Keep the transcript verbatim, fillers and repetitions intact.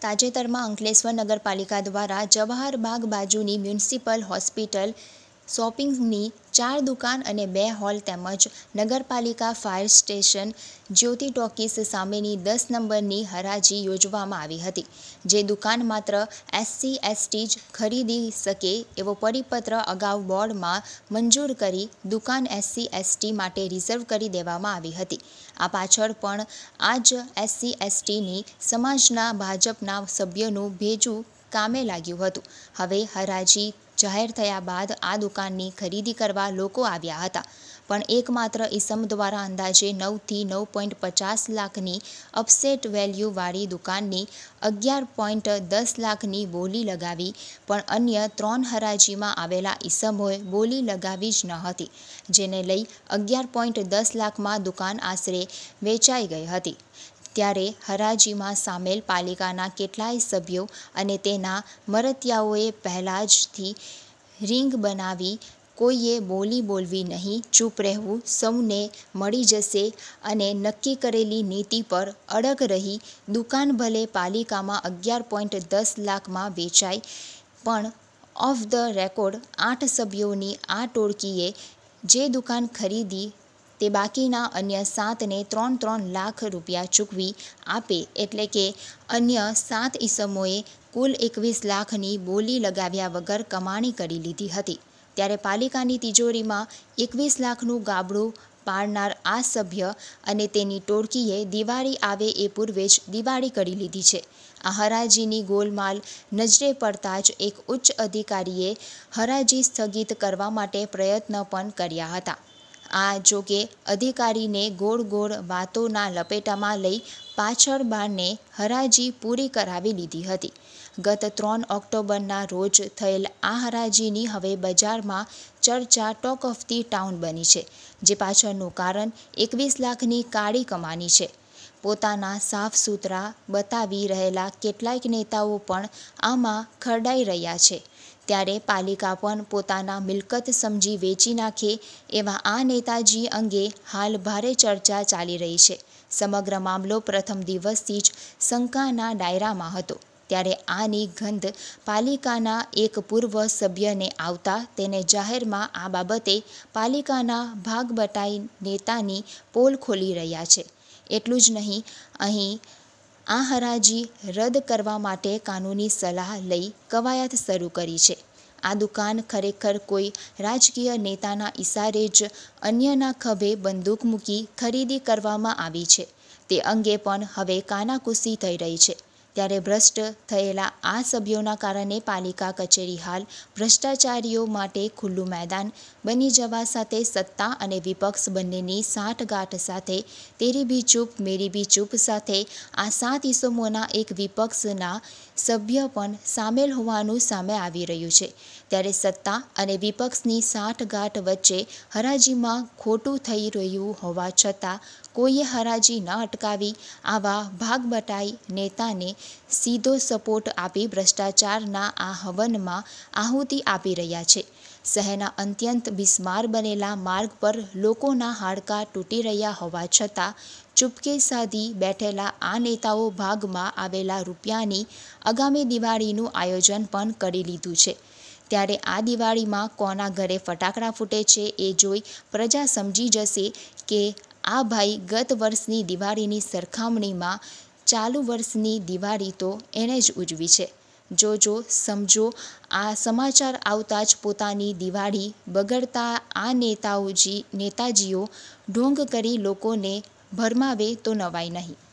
તાજેતરમાં અંકલેશ્વર નગરપાલિકા દ્વારા જવાહર બાગ બાજુની મ્યુનિસિપલ હોસ્પિટલ શોપિંગની ચાર દુકાન અને બે હોલ તેમજ નગરપાલિકા ફાયર સ્ટેશન જ્યોતિ ટોકીઝ સામેની દસ નંબરની હરાજી યોજવામાં આવી હતી, જે દુકાન માત્ર એસસી એસટી જ ખરીદી શકે એવો પરિપત્ર અગાઉ બોર્ડમાં મંજૂર કરી દુકાન એસસી એસટી માટે રિઝર્વ કરી દેવામાં આવી હતી. આ પાછળ પણ આ જ એસસી એસટીની સમાજના ભાજપના સભ્યોનું ભેજું કામે લાગ્યું હતું. હવે હરાજી જાહેર થયા બાદ આ દુકાનની ખરીદી કરવા લોકો આવ્યા હતા, પણ એકમાત્ર ઈસમ દ્વારા અંદાજે નવથી નવ પોઈન્ટ પચાસ લાખની અપસેટ વેલ્યુવાળી દુકાનની અગિયાર પોઈન્ટ દસ લાખની બોલી લગાવી, પણ અન્ય ત્રણ હરાજીમાં આવેલા ઈસમોએ બોલી લગાવી જ ન હતી, જેને લઈ અગિયાર પોઈન્ટ દસ લાખમાં દુકાન આશરે વેચાઈ ગઈ હતી. ત્યારે હરાજીમાં સામેલ પાલિકાના કેટલાય સભ્યો અને તેના મરતિયાઓએ પહેલાં જથી રીંગ બનાવી કોઈએ બોલી બોલવી નહીં, ચૂપ રહેવું, સૌને મળી જશે અને નક્કી કરેલી નીતિ પર અડગ રહી દુકાન ભલે પાલિકામાં અગિયાર પોઈન્ટ દસ લાખમાં વેચાઈ, પણ ઓફ ધ રેકોર્ડ આઠ સભ્યોની આ ટોળકીએ જે દુકાન ખરીદી તે બાકીના અન્ય સાતને ત્રણ ત્રણ લાખ રૂપિયા ચૂકવી આપે, એટલે કે અન્ય સાત ઈસમોએ કુલ એકવીસ લાખની બોલી લગાવ્યા વગર કમાણી કરી લીધી હતી. ત્યારે પાલિકાની તિજોરીમાં એકવીસ લાખનું ગાબડું પાડનાર આ સભ્ય અને તેની ટોળકીએ દિવાળી આવે એ પૂર્વે જ દિવાળી કરી લીધી છે. આ હરાજીની ગોલમાલ નજરે પડતા જ એક ઉચ્ચ અધિકારીએ હરાજી સ્થગિત કરવા માટે પ્રયત્ન પણ કર્યા હતા. આ જોકે અધિકારીને ગોળ ગોળ વાતોના લપેટામાં લઈ પાછળ બારને હરાજી પૂરી કરાવી લીધી હતી. ગત ત્રણ ઓક્ટોબરના રોજ થયેલ આ હરાજીની હવે બજારમાં ચર્ચા ટોક ઓફ ધી ટાઉન બની છે, જે પાછળનું કારણ એકવીસ લાખની કાળી કમાણી છે. પોતાના સાફ સુથરા બતાવી રહેલા કેટલાક નેતાઓ પણ આમાં ખરડાઈ રહ્યા છે. ત્યારે પાલિકા પણ પોતાના મિલકત સમજી વેચી નાખે એવા આ નેતાજી અંગે હાલ ભારે ચર્ચા ચાલી રહી છે. સમગ્ર મામલો પ્રથમ દિવસથી જ શંકાના દાયરામાં હતો, ત્યારે આની ગંધ પાલિકાના એક પૂર્વ સભ્યને આવતા તેને જાહેરમાં આ બાબતે પાલિકાના ભાગબટાઈ નેતાની પોલ ખોલી રહ્યા છે. એટલું જ નહીં, અહીં આ હરાજી રદ કરવા માટે કાનૂની સલાહ લઈ કવાયત શરૂ કરી છે. આ દુકાન ખરેખર કોઈ રાજકીય નેતાના ઈશારે જ અન્યના ખભે બંદૂક મૂકી ખરીદી કરવામાં આવી છે, તે અંગે પણ હવે કાનાકૂસી થઈ રહી છે. ત્યારે ભ્રષ્ટ થયેલા આ સભ્યોના કારણે પાલિકા કચેરી હાલ ભ્રષ્ટાચારીઓ માટે ખુલ્લું મેદાન બની જવા સાથે સત્તા અને વિપક્ષ બંનેની સાંઠગાંઠ સાથે તેરી ભી ચૂપ મેરી ભી ચૂપ સાથે આ સાત ઈસમોના એક વિપક્ષના સભ્ય પણ સામેલ હોવાનું સામે આવી રહ્યું છે. ત્યારે સત્તા અને વિપક્ષની સાંઠગાંઠ વચ્ચે હરાજીમાં ખોટું થઈ રહ્યું હોવા છતાં કોઈએ હરાજી ન અટકાવી આવા ભાગબટાઈ નેતાને સીધો સપોર્ટ આપી ભ્રષ્ટાચારના આ હવનમાં આહુતિ આપી રહ્યા છે. શહેરના અત્યંત બિસ્માર બનેલા માર્ગ પર લોકોના હાડકાં તૂટી રહ્યા હોવા છતાં ચૂપકે સાધી બેઠેલા આ નેતાઓ ભાગમાં આવેલા રૂપિયાની આગામી દિવાળીનું આયોજન પણ કરી લીધું છે. ત્યારે આ દિવાળીમાં કોના ઘરે ફટાકડા ફૂટે છે એ જોઈ પ્રજા સમજી જશે કે આ ભાઈ ગત વર્ષની દિવાળીની સરખામણીમાં ચાલુ વર્ષની દિવાળી તો એણે જ ઉજવી છે. જોજો સમજો આ સમાચાર આવતા જ પોતાની દિવાળી બગડતા આ નેતાઓજી નેતાજીઓ ઢોંગ કરી લોકોને ભરમાવે તો નવાઈ નહીં.